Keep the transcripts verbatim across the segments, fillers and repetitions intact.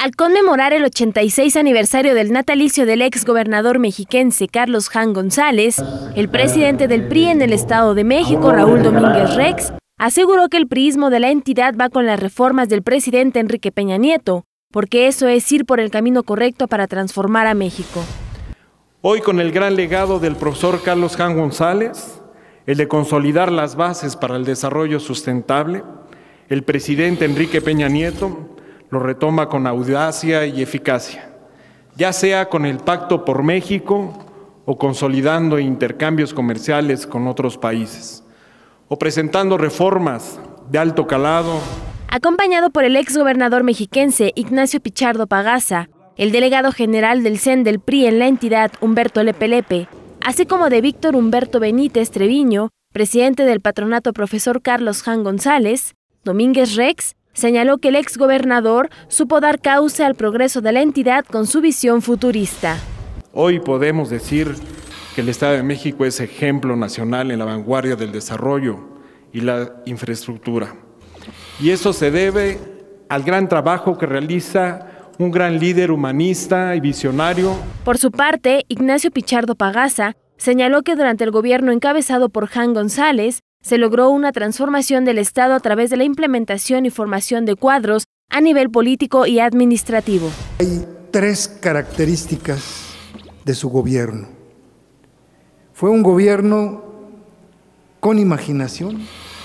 Al conmemorar el ochenta y seis aniversario del natalicio del ex gobernador mexiquense Carlos Jan González, el presidente del P R I en el Estado de México, Raúl Domínguez Rex, aseguró que el priismo de la entidad va con las reformas del presidente Enrique Peña Nieto, porque eso es ir por el camino correcto para transformar a México. Hoy, con el gran legado del profesor Carlos Jan González, el de consolidar las bases para el desarrollo sustentable, el presidente Enrique Peña Nieto lo retoma con audacia y eficacia, ya sea con el Pacto por México o consolidando intercambios comerciales con otros países, o presentando reformas de alto calado. Acompañado por el exgobernador mexiquense Ignacio Pichardo Pagasa, el delegado general del C E N del P R I en la entidad, Humberto Lepe Lepe, así como de Víctor Humberto Benítez Treviño, presidente del patronato profesor Carlos Jan González, Domínguez Rex señaló que el exgobernador supo dar cauce al progreso de la entidad con su visión futurista. Hoy podemos decir que el Estado de México es ejemplo nacional en la vanguardia del desarrollo y la infraestructura. Y eso se debe al gran trabajo que realiza un gran líder humanista y visionario. Por su parte, Ignacio Pichardo Pagasa señaló que durante el gobierno encabezado por Jan González, se logró una transformación del Estado a través de la implementación y formación de cuadros a nivel político y administrativo. Hay tres características de su gobierno. Fue un gobierno con imaginación,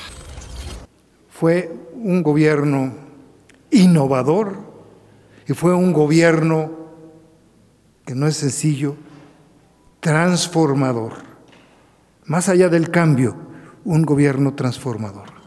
fue un gobierno innovador y fue un gobierno, que no es sencillo, transformador. Más allá del cambio, un gobierno transformador.